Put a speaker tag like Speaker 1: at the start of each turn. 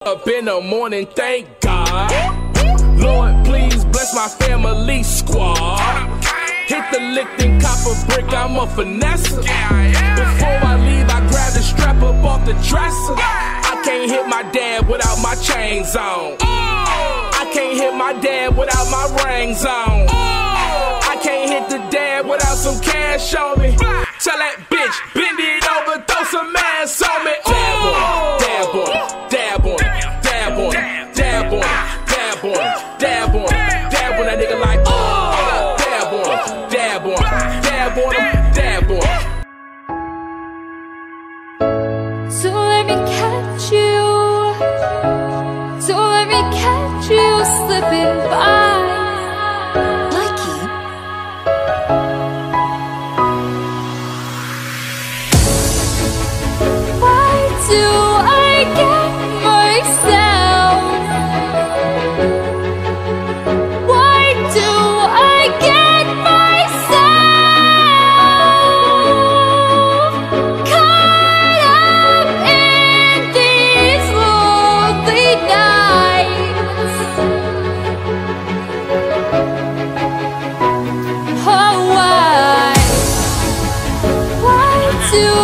Speaker 1: Up in the morning, thank God. Lord, please bless my family squad. Hit the lick, then cop a brick, I'm a finesser. Before I leave, I grab the strap up off the dresser. I can't hit my dad without my chains on. I can't hit my dad without my rings on. I can't hit the dad without some cash on me. Tell that bitch, bend it over, throw some ass on me. Dab on, dab on, dab on, dab on, dab on, dab on, dab on, dab on that nigga like dab on, dab on, dab on him, dab on.
Speaker 2: So let me catch you, so let me catch you slipping by. To